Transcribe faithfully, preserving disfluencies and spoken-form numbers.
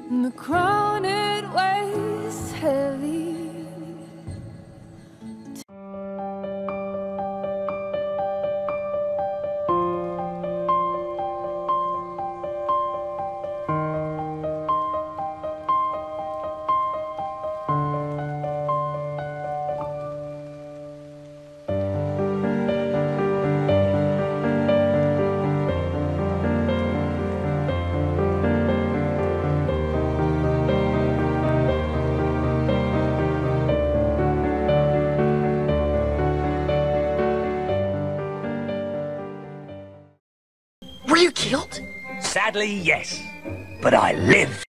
The crown it weighs heavy. Were you killed? Sadly, yes. But I lived.